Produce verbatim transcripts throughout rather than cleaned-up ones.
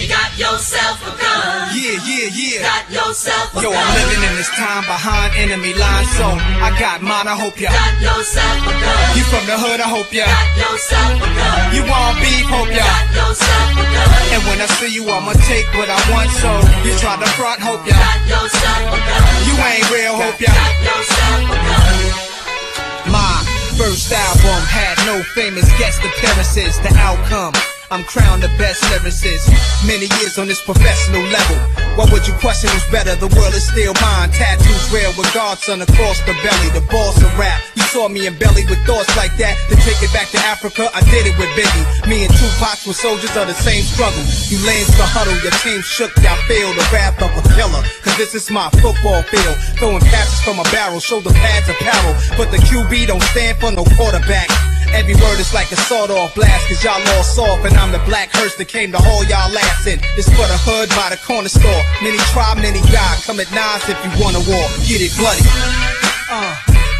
You got yourself a gun. Yeah, yeah, yeah. Got yourself a Yo, gun. I'm living in this time behind enemy lines, so I got mine, I hope ya. Got yourself a gun. You from the hood, I hope ya. Got yourself a gun. You want beef, hope ya. Got yourself a gun. And when I see you, I'ma take what I want, so you try to front, hope ya. Got yourself a gun. You ain't real, hope ya. Got yourself a gun. My first album had no famous guest appearances. The outcome, I'm crowned the best lyricist. Many years on this professional level. What would you question who's better? The world is still mine. Tattoos rare with Godson across the belly. The boss of rap. You saw me in belly with thoughts like that. To take it back to Africa, I did it with Biggie. Me and Tupac were soldiers of the same struggle. You lanes the huddle, your team shook, y'all feel the wrath of a killer. Cause this is my football field. Throwing passes from a barrel, shoulder pads apparel. But the Q B don't stand for no quarterback. Every word is like a sawed-off blast, cause y'all all soft, and I'm the black hearse that came to haul y'all ass in. This for the hood by the corner store. Many try, many die. Come at nines if you want a war. Get it bloody. Uh.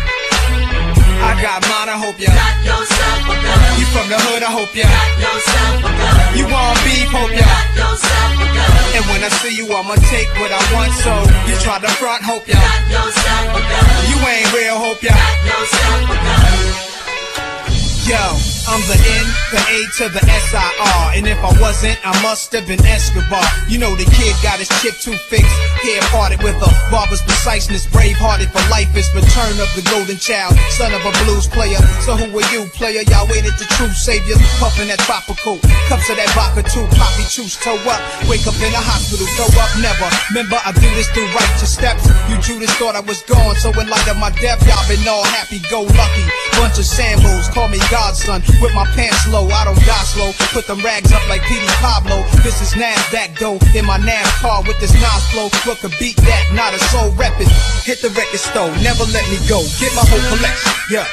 I got mine, I hope ya. Got yourself a gun. You from the hood, I hope ya. Got yourself a gun. You want beef, hope ya. Got yourself a gun. And when I see you, I'ma take what I want, so you try to front, hope ya. Got yourself a gun. You ain't real, hope ya. Got yourself a gun. Yo, I'm the N, the A to the S I R. And if I wasn't, I must have been Escobar. You know the kid got his chip too fixed. Hair parted with a barber's preciseness. Brave-hearted for life is return of the golden child. Son of a blues player. So who are you, player? Y'all waited the true saviors. Puffin' that tropical. Cups of that vodka too. Poppy choose toe up. Wake up in a hospital. Throw up never. Remember I do this through righteous steps. You Judas thought I was gone. So in light of my death, y'all been all happy-go-lucky. Bunch of Sambos. Call me Godson. With my pants low, I don't die slow. Put them rags up like P D Pablo. This is NASDAQ though. In my NASCAR with this Nas flow. What could beat that? Not a soul reppin'. Hit the record store, never let me go. Get my whole collection, yeah.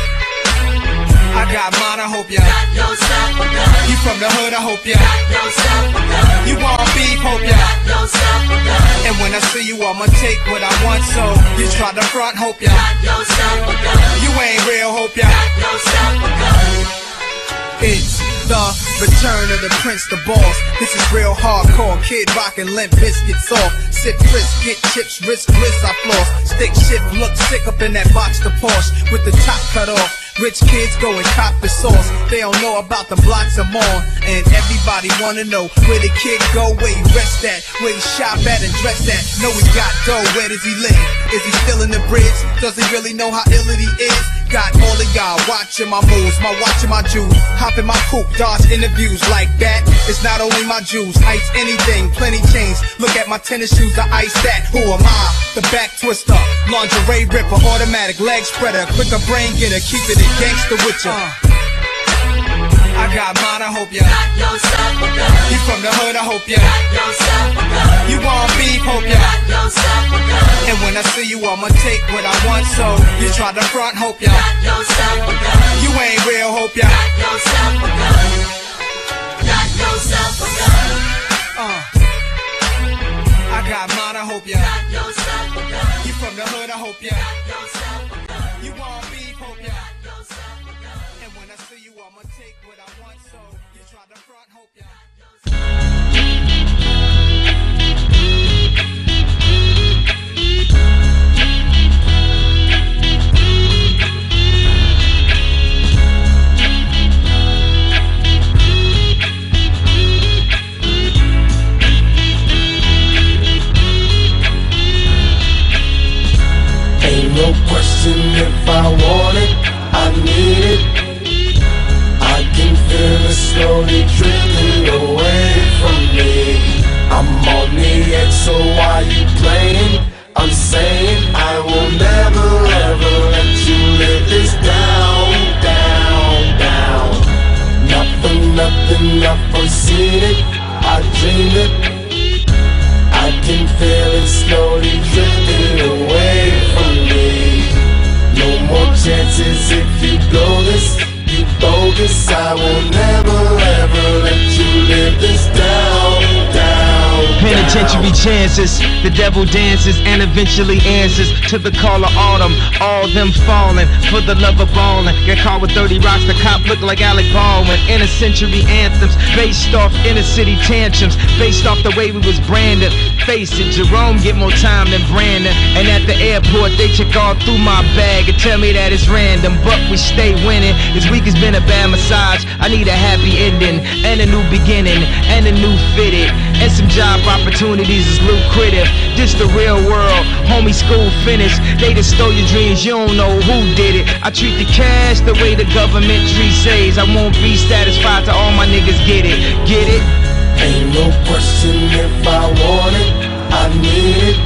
I got mine, I hope ya. Got yourself a gun. You from the hood, I hope ya. Got yourself a gun. You want beef, hope ya. Got yourself a gun. And when I see you, I'ma take what I want, so you try to front, hope ya. Got yourself a gun. You ain't real, hope ya. Got yourself a gun. It's the return of the Prince, the boss. This is real hardcore. Kid rockin' Limp Bizkit soft. Sip crisp, get chips, risk, wrist, I floss. Stick shift, look sick up in that box, the Porsche with the top cut off. Rich kids go and cop the sauce. They don't know about the blocks I'm on. And everybody wanna know where the kid go, where he rest at, where he shop at and dress at. Know he got dough, where does he live? Is he still in the bridge? Does he really know how ill it he is? Got all of y'all watching my moves, my watching my jewels. Hop in my coupe, dodge interviews like that. It's not only my jewels, ice anything, plenty chains. Look at my tennis shoes, I ice that. Who am I? The back twister, lingerie ripper, automatic leg spreader, quicker brain getter, keep it a gangster with ya. Uh. I got mine, I hope ya. Got yourself a gun. You from the hood, I hope ya. Got yourself a gun. You want beef, hope ya. Got yourself a gun. And when I see you, I'ma take what I want, so you try to front, hope ya. Got yourself a gun. You ain't real, hope ya. Got yourself a gun. Got yourself a gun. Uh. I got mine, I hope ya. Got yourself a gun. You from the hood, I hope ya. Got yourself a gun. You want beef, hope ya. Got yourself a gun. And when I see you, I'ma take what I want, so you try to front, hope ya. Ain't no question if I want it, I need it. I can feel it slowly drifting away from me. I'm on the edge, so why you playing? I'm saying I will never ever let you live this down, down, down. Not for nothing, I foreseen it, I dreamed it. I can feel it slowly drifting away from me. No more chances if you blow this, you bogus. I will never ever let you live this down, down, down. century chances. The devil dances and eventually answers to the call of autumn. All them falling for the love of ballin'. Get caught with thirty rocks, the cop look like Alec Baldwin. Inner century anthems based off inner city tantrums, based off the way we was branded. Face it, Jerome get more time than Brandon. And at the airport they check all through my bag and tell me that it's random, but we stay winning. This week has been a bad massage. I need a happy ending and a new beginning and a new fitted and some job opportunities is lucrative. This the real world, homie, school finished. They just stole your dreams, you don't know who did it. I treat the cash the way the government treats says. I won't be satisfied till all my niggas get it, get it? Ain't no question if I want it, I need it.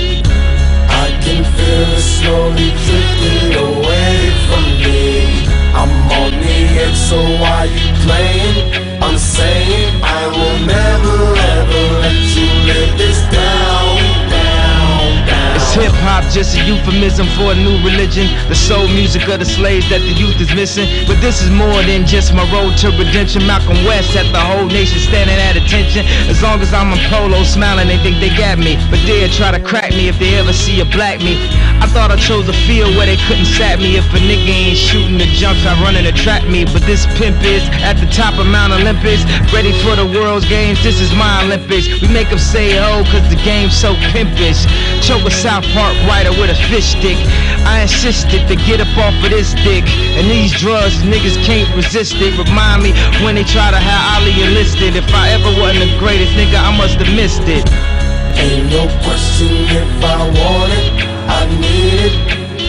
I can feel it slowly drifting away from me. I'm on the edge, so why you playing? I'm saying I will never ever let you live this down, down, down. It's hip-hop, just a euphemism for a new religion. The soul music of the slaves that the youth is missing. But this is more than just my road to redemption. Malcolm West had the whole nation standing at attention. As long as I'm in polo smiling, they think they got me, but they'll try to crack me if they ever see a black me. I thought I chose a field where they couldn't sap me. If a nigga ain't shooting the jumps, I running to trap me. But this pimp is at the top of Mount Olympus, ready for the world's games. This is my Olympics. We make them say oh, cause the game's so pimpish. Choke a South Park writer with a fish stick. I insisted to get up off of this dick. And these drugs, niggas can't resist it. Remind me when they try to have Ali enlisted. If I ever wasn't the greatest nigga, I must have missed it. Ain't no question if I want it, I need it.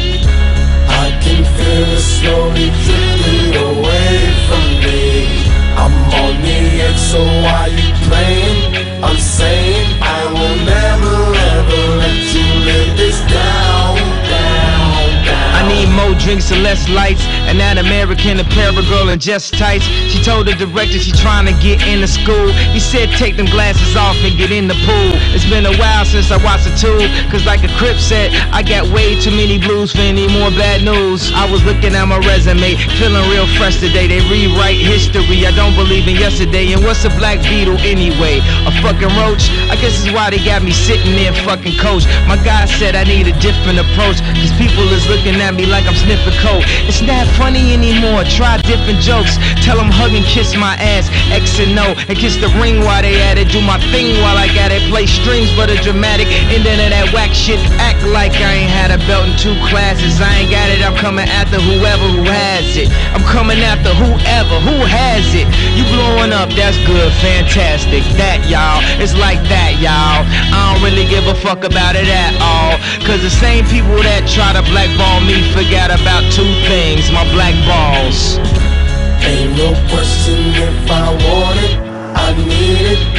I can feel it slowly drifting away from me. I'm on the edge, so why you playing? I'm saying I will never ever let you live this down, down, down. I need more drinks and less lights, and that American Apparel girl in just tights. She told the director she trying to get into school. He said take them glasses off and get in the pool. It's been a while since I watched the tube, cause like a Crip said, I got way too many blues for any more bad news. I was looking at my resume, feeling real fresh today. They rewrite history, I don't believe in yesterday. And what's a black beetle anyway? A fucking roach? I guess it's why they got me sitting there fucking coach. My guy said I need a different approach, cause people is looking at me like I'm sniffing coke. It's not funny anymore, try different jokes. Tell them hug and kiss my ass, X and O, and kiss the ring while they at it. Do my thing while I got it, play strings for the dramatic. And then of that whack shit, act like I ain't had a belt in two classes. I ain't got it, I'm coming after whoever who has it. I'm coming after whoever who has it. You blowing up, that's good, fantastic. That y'all, it's like that y'all. I don't really give a fuck about it at all, cause the same people that try to blackball me forgot about two things, my black balls. Ain't no question if I want it, I need it.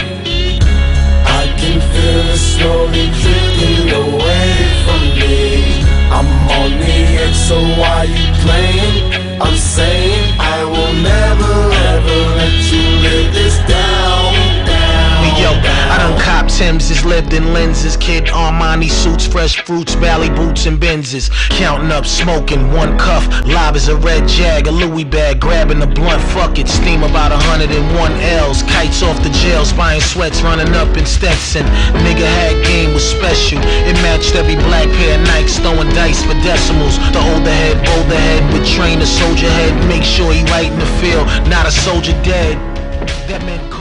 I can feel it slowly drifting away from me. I'm on the edge, so why you playing? I'm saying I will never ever let you live this down, down, Yo, down. I done cop Timbs, lived in lenses. Kid Armani suits, fresh fruits, Bally boots and Benzes. Counting up, smoking, one cuff. Live as a red Jag, a Louis bag, grabbing the blunt. Fuck it, steam about a hundred and one L's. Kites off the jails, buying sweats, running up in Stetson. Nigga had game was special. It matched every black pair of Nikes, throwing dice for decimals. The older head, bolder head, would train a soldier head. Make sure he right in the field, not a soldier dead. That meant